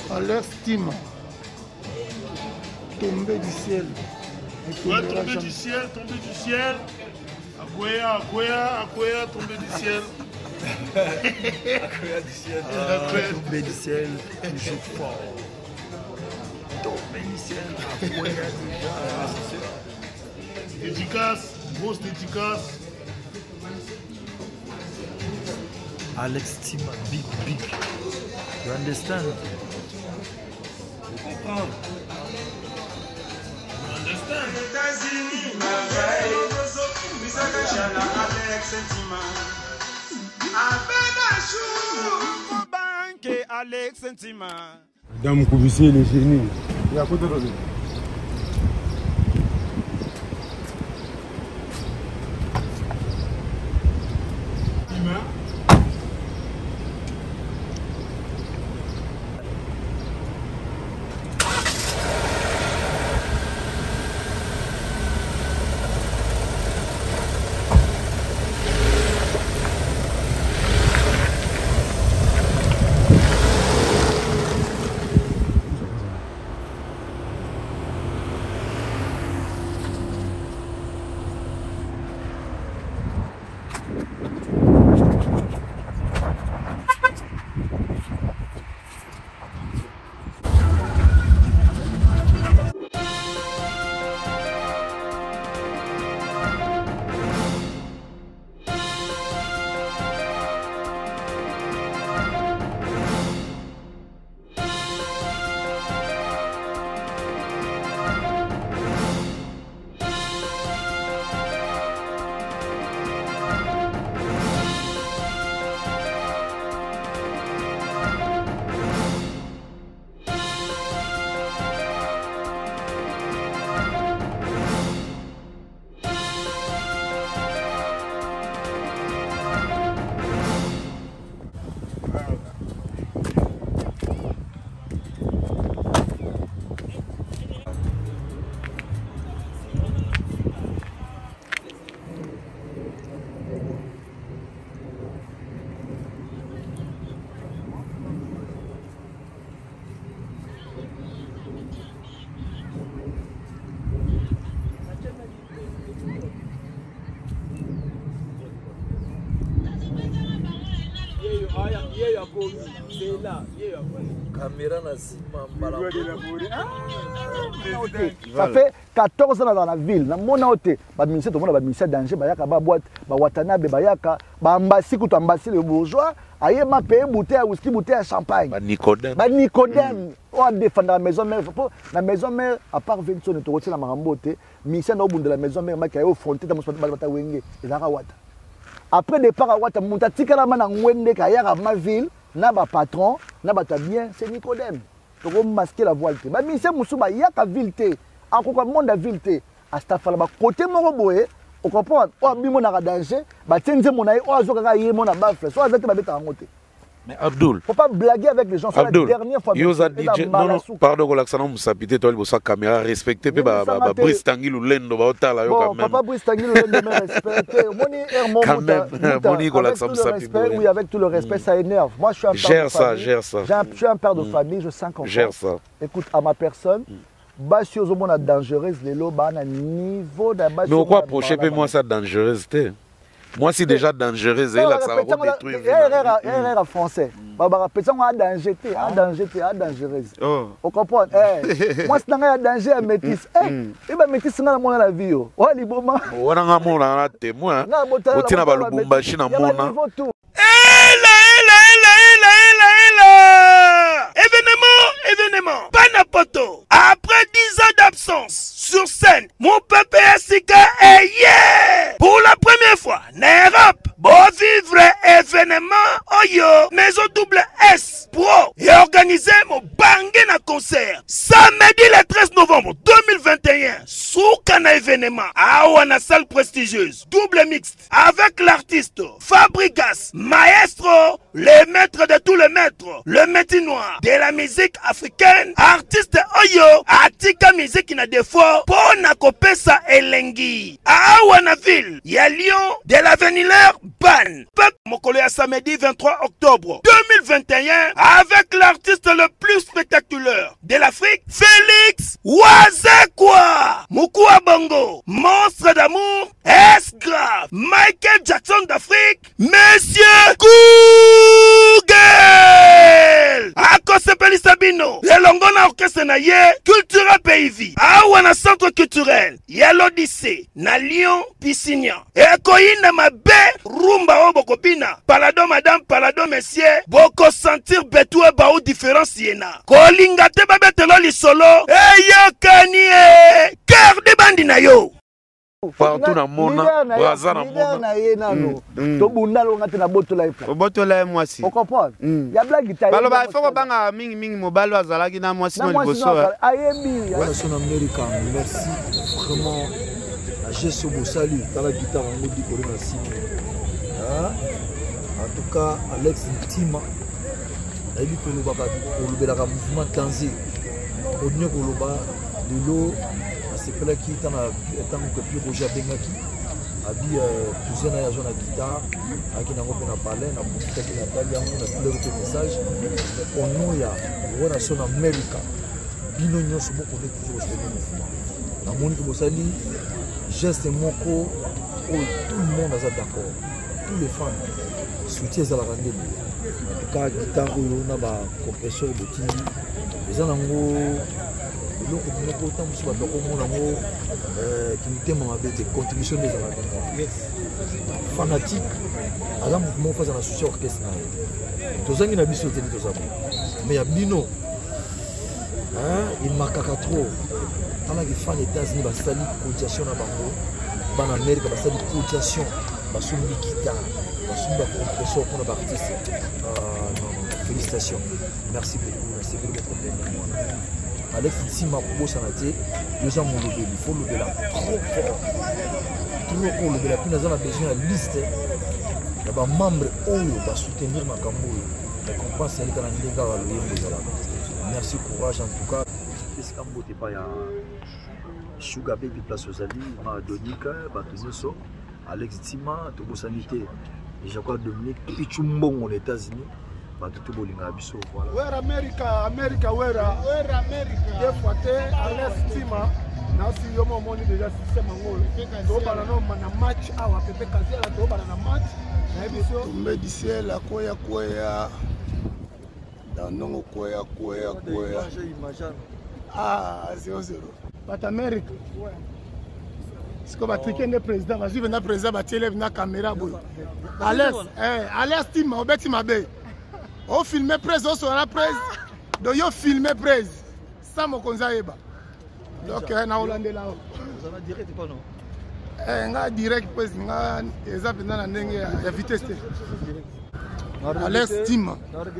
À l'estime. Tomber du ciel. Ouais, tomber du ciel, tomber du ciel. Akoya, tomber du ciel. Akoya du ciel. Tomber du ciel, toujours fort. Tomber du ciel, Akoya déjà. Dédicace, grosse dédicace. Alex Tima, big. You understand? Je comprends. Alex Sentima. Dame Koubissé, le génie. Il y a quoi de rôle? Caméra ça fait 14 ans dans la ville. Dans mon côté, le ministère danger, bayaka ba boîte, ba watanabe bayaka, ba ambassade ou ambassade le bourgeois, aye ma paye bouteille à whisky, bouteille à champagne. Ba Nicodème. Ba Nicodème. On défendre la maison mère. La maison mère à part 20 sonnes to retirer la marambote, ministère au bout de la maison mère ma kayo fronté dans mon bata wenge, et la wata. Après départ à wata monta tikala mana ngwende kaya ma ville. Na ba patron, na ba bien, c'est Nicodème. Donc on masquer la voile. Ba ministère musuba yaka ville. Encore monde à ville. À stafala ba côté mon boye, on comprend. O bimo na danger, ba tenze mon aïe, o azoka yé mon abafle. So azate ba beta ngote. Mais Abdul, faut pas blaguer avec les gens. C'est la dernière fois. Yosa DJ, non, pardon, Relaxana Moussapité, toi, il faut caméra respecter, Brice Tanguy ou Lendo, Baotala, quand même. Papa Brice Tanguy, Lendo, respecter. Quand même, Moni, Relaxana Moussapité. Oui, avec tout le respect, ça énerve. Moi, je suis un père de famille. Gère ça. Je suis un père de famille, je sens qu'on gère ça. Écoute, à ma personne, si vous êtes dangereuse, les lots, à niveau de mais pourquoi approcher moi ça dangerosité? Moi, c'est déjà dangereux, ça va détruire. Erreur français. Peut-être danger, dangereuse. On comprend. Moi, c'est un danger à métis. Et bien, métis, c'est dans la vie. Oh, les beaux mains. On a un témoin. On tient à le bombachi dans mon nom. Événement, Panapoto. Après 10 ans d'absence sur scène, mon papa Sika est hier. Pour la première fois, en Europe, bon vivre événement Oyo, maison double S Pro et organiser mon bangé na concert. Samedi le 13 novembre 2021, sous Cana événement, à Ouana salle prestigieuse, double mixte, avec l'artiste Fabrigas, maestro, le maître de tous les maîtres, le métier noir de la musique africaine, artiste Oyo, Atika musique na défaut, pour Nakopesa Elengi. À Ouanaville, il y a Lyon, de l'avenir Ban. Peuple Mokolo à samedi 23 octobre 2021, avec la l'artiste le plus spectaculaire de l'Afrique, Félix Wazekwa. Mukua Bongo, monstre d'amour, S-Grave, Michael Jackson d'Afrique, Monsieur Google. Akosepeli Sabino, elongo na orchestre na ye, Cultura PIV, awa na centre culturel, ya l'Odyssée, na Lyon, Pissignan. Ekoyina mabe, rumba o bokopina, palado madame, palado messieurs, boko sentir betue ba ou différence yena. Kolinga te babetelo lisolo, eyo kanie, cœur de bandi na yo. Partout na mona, braza na mona. Na ye nano. To bunda lo ngate na boto la ifa. Boto la mwasi. On comprend? Ya blague ta. Balo ba foko banga mingi mobalo azalaki na mwasi no liboso. Ayembi. Voilà son America. Merci vraiment. La gestion beau salut. Dans la guitare en mode décoré na sime. En tout cas, Alex Ntima. Il dit que le baba le bela mouvement tanzé. Odnyo ko loba lelo c'est que là qui est en que plus Roger Bengaki abi cousin na yazo na guitare aki na ngope na parler na musique qui na parler on a tous les messages on no ya wona son America bino nyonso boko de toujours ce mouvement na monique bosali geste moko tout le monde est d'accord tous les fans soutien à la rendez-vous en tout cas guitare on a ba compresseur de tindi les anango donc on a autant sur la document qui nous témoigne avec des contributions des fanatiques alors mouvement face à la soutien orchestre tous ans il a biso tenu tous ça mais abino il marque trop ala qui fan États-Unis ba sali cotisation na bango ban Amérique ba sali cotisation ba sumbi guitare ba sumba compression pour les artistes félicitations merci beaucoup merci pour votre témoignage. Alex Ntima pour Sanate, deux ans mon lobby, il faut lever là trop fort. Toujours pour lever là, puis nous avons besoin de liste. Il y a des membres qui vont soutenir ma campagne. La campagne, c'est les gars. Merci, courage en tout cas. Qu'est-ce qu'on peut pas y a Sugar Baby Place aux Ali, Donika, Batonoso, Alex Ntima, Tobo Sanité, et je crois Dominique, Pichumbong aux États-Unis. Voilà. Where America, where America. Des fois, Alex Ntima, nasi yomo moni déjà système angolo. To bana no mana match awa pepe kazela to bana na match. Na biso tombe du ciel akoya. Danongo koya. Ah, 0-0. But America. C'est comme Patrick le président, vas-y venir président batiele na caméra boyo. Alex Ntima obeti mabe. On filme presse, on sera presse. Donc, on filme presse. Ça, mon conseil. Donc, on a Hollandais là. Vous avez direct ou pas non? On a direct presse. On a vitesse. Alex Ntima.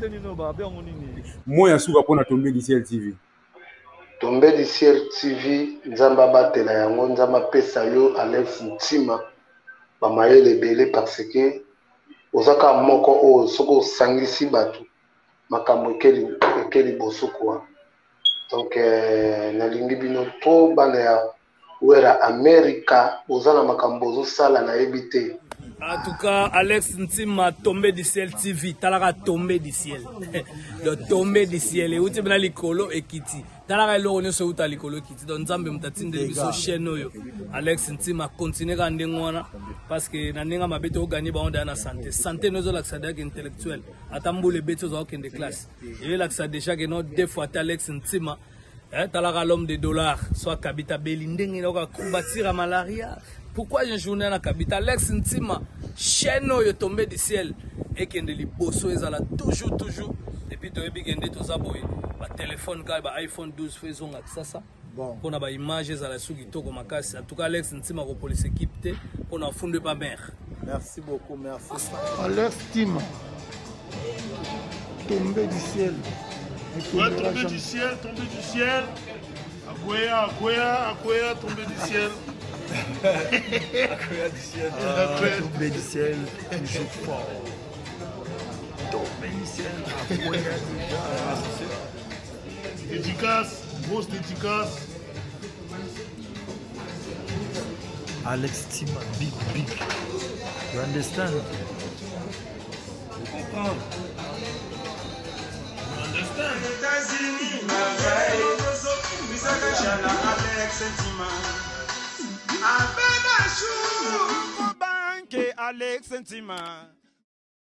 Moi, je suis à tomber du ciel TV. Tomber du ciel TV, Nzamba Batela yango, Nzamba Pesayo, Alex Ntima. Bamaye les belé parce que. Ozaka moko o soko sangisi batu makambo ekeli bosoko donc nalingi bino to bana ya wera America ozana makambo zo sala na ebité. En tout cas, Alex Ntima tombé du ciel TV, talaka tombé du ciel. Le tombé du ciel et uti bena likolo ekiti. Talaka lo ne so uta likolo ekiti. Donc nzambe mtatinde biso chaîne oyo. Alex Ntima continue ka ndengwana parce que na nenga mabete o gagner ba onda na santé. Santé nozo laksa dak intellectuel. Atambule beto zo okende classe. Et laksa déjà que no deux fois Alex Ntima talaka l'homme de dollars soit kabita belindenge na ka combattre malaria. Pourquoi j'ai journée à la capitale? Alex Ntima, chaîne est tombé du ciel et qu'il y a des bossos, ils ont toujours. Et puis, tu as des tout ça, le téléphone, le iPhone 12, faisons ça. On a des images, ils ont des soucis, en tout cas, Alex Ntima, la police équipe, on a fondé pas mère. Merci beaucoup, merci. Alex Ntima, tombé du ciel. Ouais, tombé du ciel. Akoya, tombé du ciel. Tombé du ciel, toujours fort. Tombé du ciel, dédicace, grosse dédicace. Alex Ntima, big. You understand? Vous comprenez? États-Unis, Alex Ntima. Banque Alex Ntima.